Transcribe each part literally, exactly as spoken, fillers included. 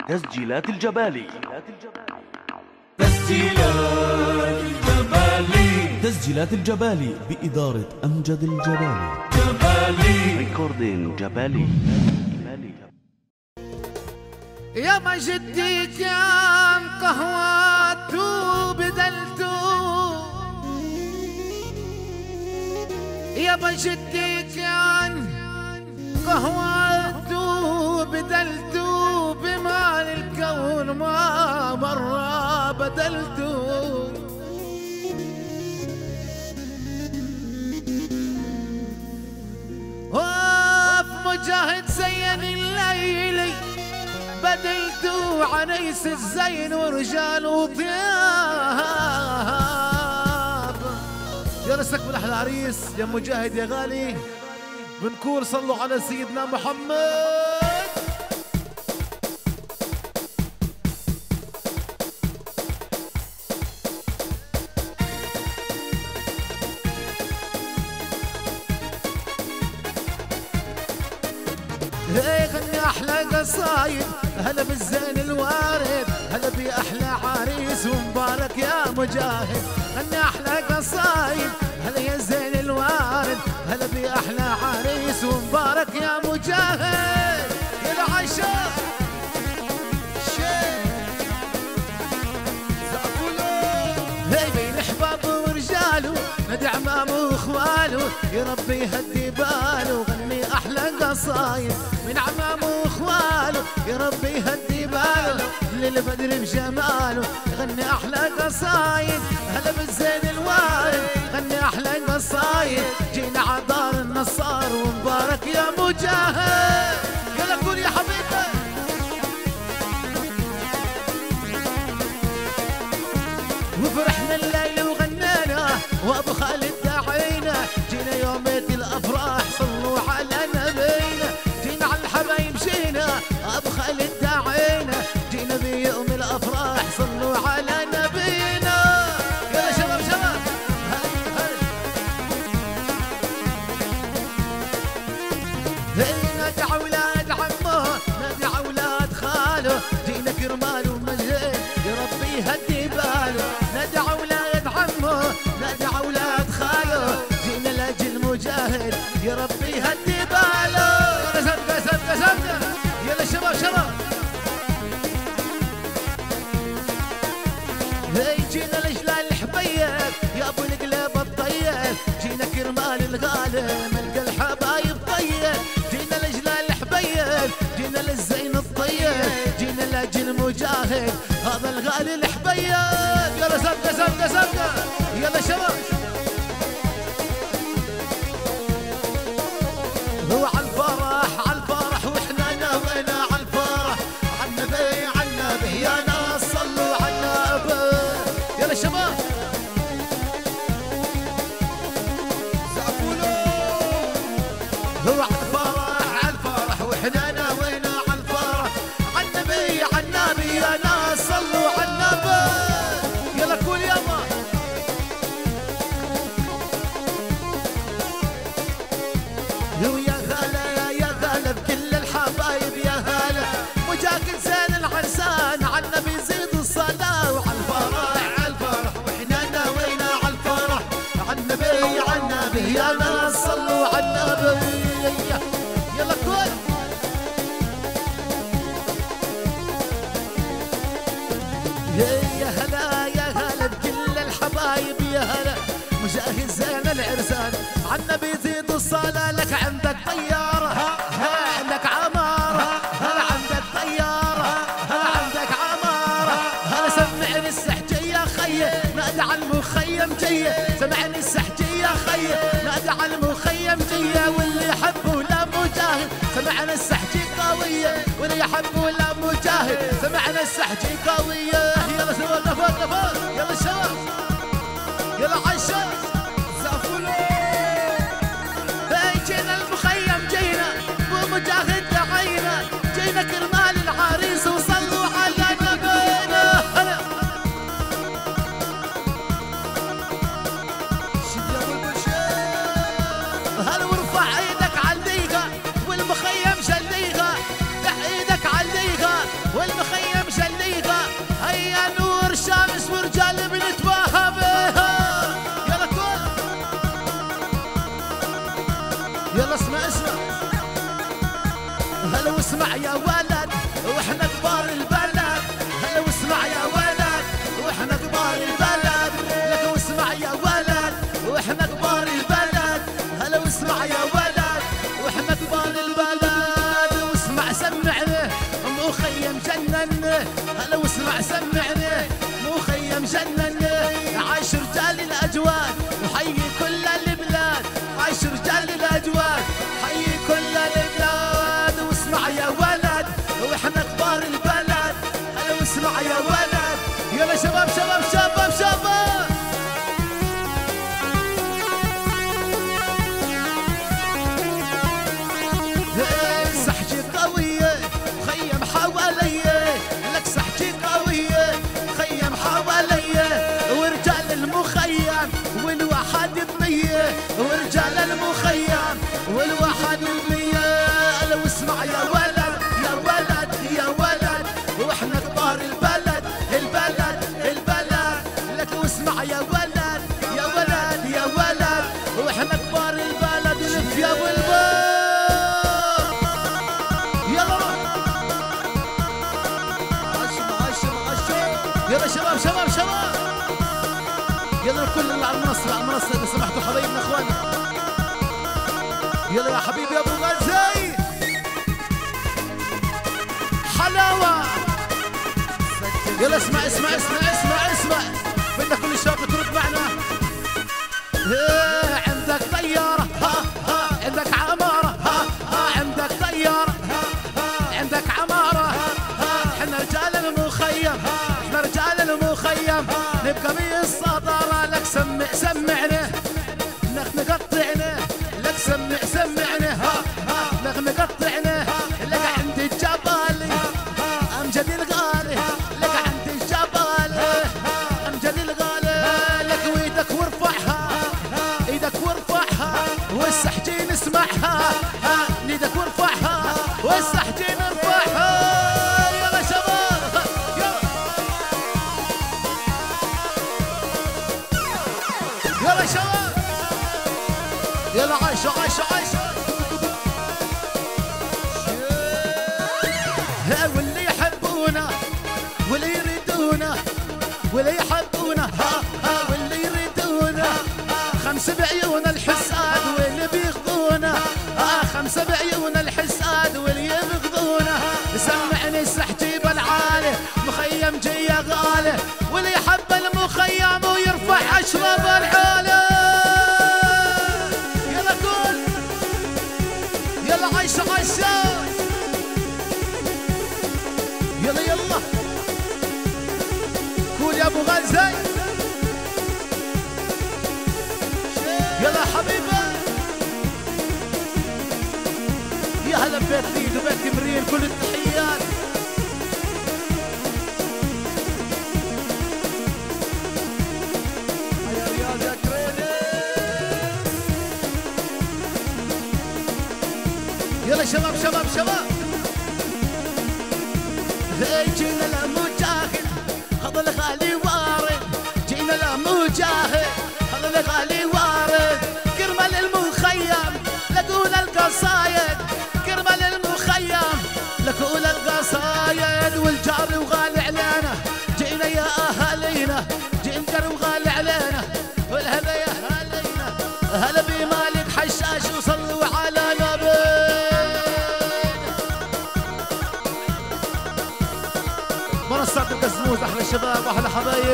تسجيلات الجبالي. تسجيلات الجبالي. تسجيلات الجبالي بإدارة أمجد الجبالي. جبالي ريكوردين جبالي. يا ما جدي كان قهوته بدلته، يا ما جدي كان قهوته بدلته، بمال الكون ما مرة بدلته. وف مجاهد زين الليلي بدلتو عنيس الزين ورجال وطياب. يا نستقبل احلى عريس يا مجاهد يا غالي، بنقول صلوا على سيدنا محمد. هي غني احلى قصايد، هلا بالزين الوارد، هلا باحلى عريس ومبارك يا مجاهد. غني احلى قصايد، هلا يا زين الوارد، هلا باحلى عريس ومبارك يا مجاهد. يا العشاق شيخ زعفولو هي بين احبابه ورجاله، نادي عمامه واخواله، يا ربي يهدي باله. غني احلى قصايد من عمامه واخواله، يا ربي يهدي باله. للبدر بجماله غني احلى قصايد، هلا بالزين الوارد. غني احلى قصايد، جينا عدار النصار ومبارك يا مجاهد. يلا قول يا حبيبي. وفرحنا الليل وغنينا وابو خالد داعينا، جينا يومية الافراح صلوا على نبينا. جينا على الحبايب جينا ابو خالد داعينا، جينا بيوم الافراح صلوا على نبينا. يلا شباب شباب نادي اولاد عمه، نادي اولاد خاله، جينا كرمال ومجد يا ربي يهدي باله. نادي اولاد عمه، نادي اولاد خاله، جينا لاجل مجاهد يا ربي يهدي باله. يلا سبقه سبقه سبقه يلا شباب شباب. هي جينا لجلال الحبيب يا ابو القلب الطيب، جينا كرمال الغالي ملقى الحبايب طيب. جينا لجلال الحبيب، جينا للزين الطيب، جينا لاجل مجاهد هذا الغالي الحبيب. يلا سبقه سبقه سبقه يلا شباب. هو على الفرح على الفرح واحنا ناوينا على الفرح، على النبي على النبي يا ناس صلوا على النبي. يلا شباب زعفولو هو على الفرح على الفرح واحنا ناوينا على الفرح، على النبي على النبي يا ناس صلوا على النبي. يلا قول يابا. يا غلا يا غلا بكل الحبايب يا هلا، مجاكل زين العرسان على النبي زيد الصلاة. وعلى الفرح على الفرح واحنا ناوينا على الفرح، على النبي على النبي يا ناس صلوا على النبي. يلا كل يا هلا يا هلا بكل الحبايب يا هلا، مجاهد زين العرسان على النبي زيد الصلاة. لك عندك طيارة عندك عمارة، هلا عندك طيارة هلا عندك عمارة. هلا سمعني السحجي يا خي نادي على المخيم جيه، سمعني السحجي يا خي نادي على المخيم جيه. واللي يحب ولا مجاهد سمعنا السحجي قوية، واللي يحب ولا مجاهد سمعنا السحجي قوية. يلا شباب لفوق لفوق يلا شباب يلا عشا زعفولو. جينا المخيم جينا ومجاهد دعينا، جينا كرمال العريس وصلوا على نبينا. هلا شد يا ابو البشير هلا وارفع ايدك على الليغة والمخيم شليغة، ايدك على الليغة والمخيم هلا واسمع سمعني مخيم جنني عايش رجال الاجواد وحيي كل البلاد عايش رجال الاجواد حيي كل البلاد واسمع يا ولد واحنا كبار البلد هلا واسمع يا ولد يلا شباب شباب شباب شباب صحتي قوية خيم حواليا لك صحتي قوية خيم حواليا ورجال المخيم والواحد بمية ورجال المخيم والواحد بمية لو اسمع يا ولد يا ولد يا ولد واحنا كبار البلد البلد البلد لك واسمع يا ولد يا ولد يا ولد واحنا كبار البلد لف يا بلبل يلا شباب شباب شباب يلا الكل اللي على المنصة على المنصة إذا سمحتوا حبايبنا إخواني يلا يا حبيبي يا أبو غزي حلاوة يلا اسمع اسمع اسمع اسمع اسمع بدنا كل الشباب ترد معنا إيه عندك طيارة ها ها عندك عمارة ها ها عندك طيارة ها ها عندك عمارة ها احنا رجال المخيم احنا رجال المخيم نبقى بالصدارة لك سمع سمعنا لك مقطعنا لك سمع سمعنا ها ها لك مقطعنا لك عند الجبال امجد الغالي لك عند الجبال امجد الغالي لك ويدك وارفعها ايدك وارفعها والسحجين اسمعها ايدك وارفعها والسحجين ارفعها يلا شباب يلا شباب يلا عايشة عايشة عايشة واللي يحبونا واللي يريدونا واللي يحبونا ها ها واللي يريدونا خمسة بعيون الحساد واللي بيغضونا ها خمسة بعيون الحساد واللي يبغضونا سمعني السحجي بالعالي مخيم جي غالي واللي يحب المخيم ويرفع اشرب العالي يلا كل يلا عايشة عايشة يلا يلا قول يا ابو غزي يلا حبيبي يا هلا ببيت ليد وبيت مريم كل التحيات يا رياض يا كريني يلا شباب شباب شباب جينا لمجاهد هذا الغالي وارد جينا لمجاهد هذا الغالي وارد كرمال المخيم لقول القصايد كرمال المخيم لقول القصايد والجار وغالي علينا جينا يا اهالينا جينا وغالي علينا والهلا يا اهالينا هلا بمالك حشاش وصلوا على نبي منصات القزموز احلى شباب احلى حبايب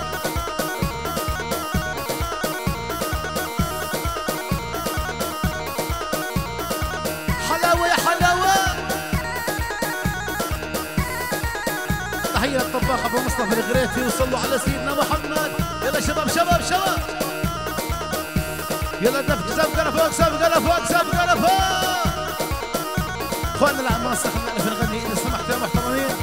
حلاوه يا حلاوه تحيه للطباخ ابو مصطفى الغريتي وصلوا على سيدنا محمد يلا شباب شباب شباب يلا دفج سبقنا فوق سبقنا فوق سبقنا فوق اخواننا اللي على المنصه خلينا نعرف نغني اذا سمحتوا يا محترمين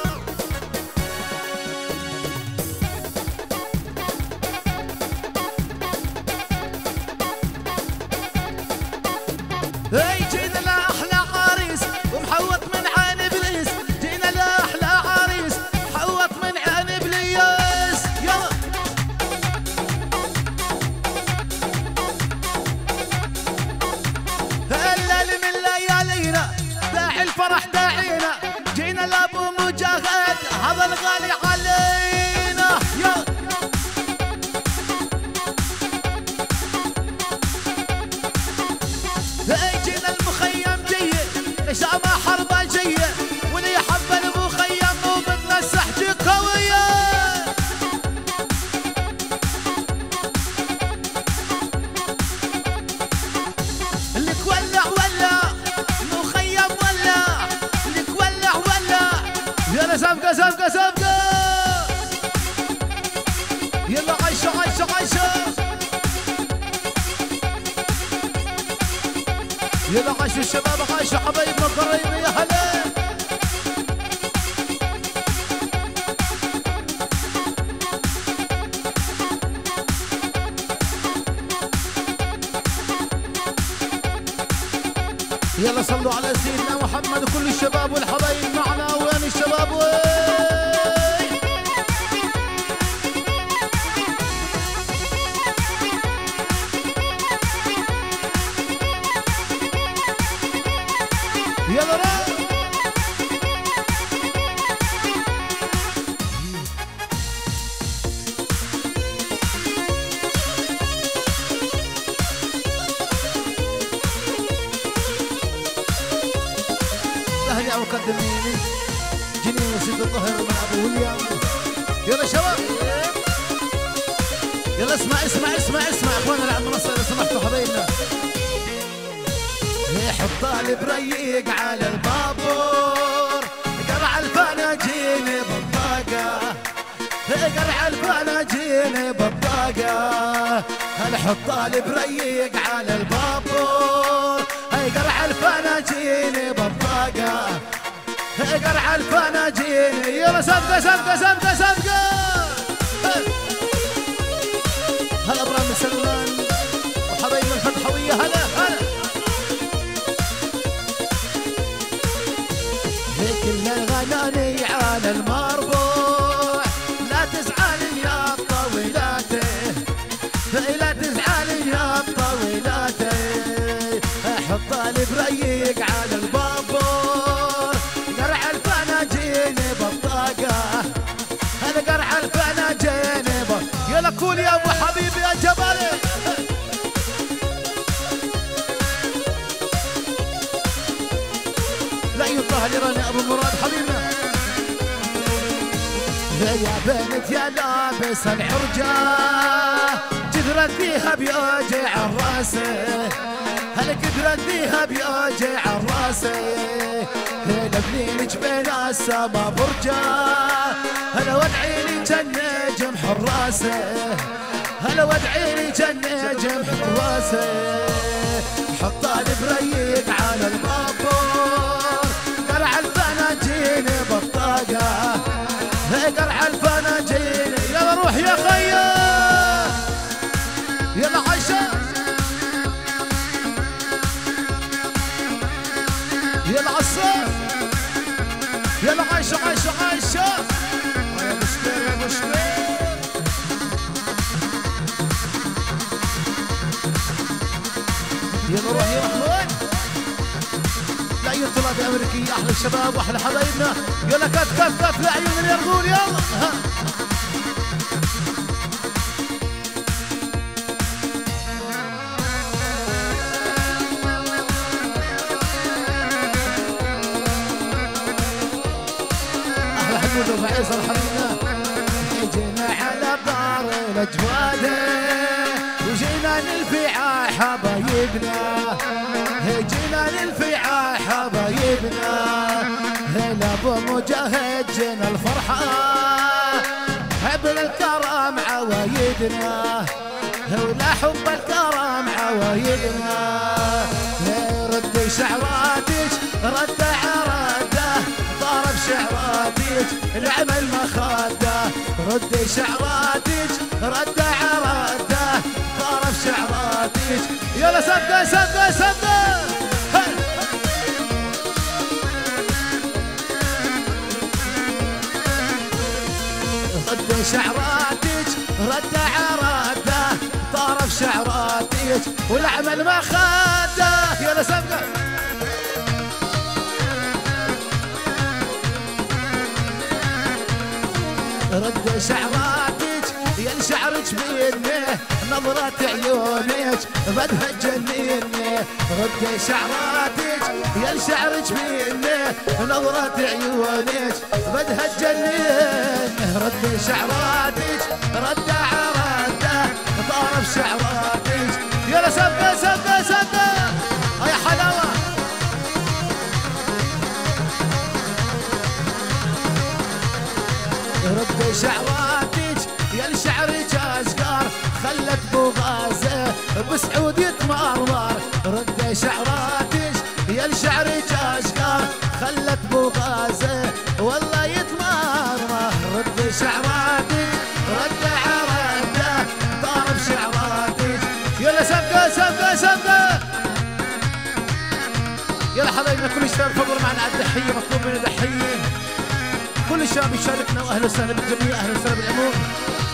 هي جينا لأحلى عريس ومحوط من عين ابليس جينا لأحلى عريس محوط من عين ابليس يلا الليل من ليالينا داعي الفرح داعينا جينا لابو مجاهد سابقة سابقة سابقة. يلا عيشة عيشة عيشة. يلا عيشوا الشباب عيشوا حبايبنا الضريبة يا هلا. يلا صلوا على سيدنا محمد وكل الشباب والحبايب معنا. وين الشباب وين؟ يلا را اهلي مقدميني جنين وسيد الظهر من ابو ويليام. يلا شباب يلا اسمع اسمع اسمع اسمع اخوانا اللي على المنصه اذا سمحتوا حبايبنا. حط البريق على البابور قرع الفناجين بالطاقه. قرع الفناجين بالطاقه. هل حط البريق على البابور قرع الفناجين بالطاقه. قرع الفناجين. يلا سابقه سابقه سابقه سابقه. هلا ابراهيم سلمان وحبايبنا الفتحويه. هلا هلا. كل الغناني على المربوع. لا تزعل يا طويلاته لا تزعل يا طويلاته. حط البريق على البابور قرع الفناجين بالطاقه. هذا قرع الفناجين. يلا كول يا ابو حبيبي يا جبالي. لا يطلع لراني ابو مراد حبيبنا. يا بنت يا لابس العرجه قدرت فيها بيوجع الراسه. هل قدرت فيها بيوجع الراسه. هلا بنينك بين السما برجه. هلا وادعي لي جن نجم حراسه. هلا وادعي لي جن نجم حراسه. حط البريق على البابور قرع الفناجين بالطاقه. قرع الفناجين. يلا روح يا خيا. يلا عيشه. يلا عالصوت. يلا عيشه عيشه عيشه. يا مشكلة يا مشكلة. يلا روح يا محمود. لا يطلع بأمريكية أحلى الشباب وأحلى حبايبنا. يلا كف كف كف لعيون اليرغول. يلا ها. أحلى حمود وفيصل حبيبنا. جينا على دار الأجواد وجينا نلفع حبايبنا. جينا نلفع حبايبنا. هلا ابو مجاهد جينا الفرحه حبل الكرم عوايدنا. ولا حب الكرم عوايدنا. رد شعراتك رد عراده ضرب شعراتك العمل مخاده. رد شعراتك رد عراده ضرب شعراتك. يلا سبقه سبقه سبقه. رد شعراتك رد عراده طرف شعراتك والعمل ما خاده. يلا سبقه. رد شعراتك يا شعرك بيني نظرة عيونك بدها تجنني. رد شعراتك يا شعرك بيني نظرة عيونك بدها تجنني. رد شعراتك رد عراده طرف شعراتك. يلا سبقه سبقه سبقه. يا حلاوه. رد شعراتك يا الشعرك اشقار خلت بوغازه بسعود يتمرمر رد شعراتك يا الشعرك اشقار خلت بوغازه والله يتمرمر رد شعراتك رد عرده ضارب شعراتك يلا سبقه سبقه سبقه يلا حبايبنا كل الشباب تفضلوا معنا على الدحيه مطلوب من الدحيه كل الشباب يشاركنا واهلا وسهلا بالجميع اهلا وسهلا بالعموم